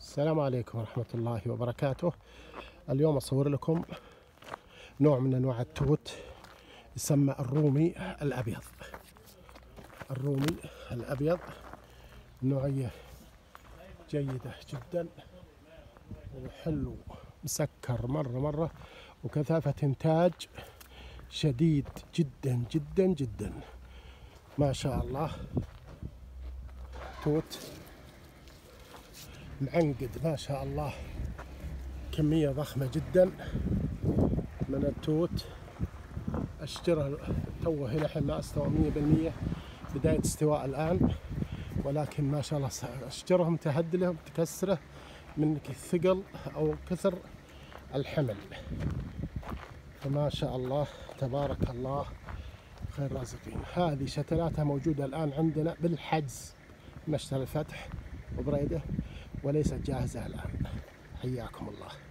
السلام عليكم ورحمة الله وبركاته. اليوم أصور لكم نوع من أنواع التوت يسمى الرومي الأبيض. الرومي الأبيض نوعية جيدة جدا وحلو مسكر مرة وكثافة إنتاج شديد جدا جدا جدا ما شاء الله. توت معقد ما شاء الله، كمية ضخمة جدا من التوت. أشجره توه لحين ما استوى 100%، بداية استواء الآن، ولكن ما شاء الله أشجره متهدلة ومتكسرة من ثقل أو كثر الحمل، فما شاء الله تبارك الله خير رازقين. هذه شتلاتها موجودة الآن عندنا بالحجز مشتل الفتح وبريدة، وليست جاهزة الآن. حياكم الله.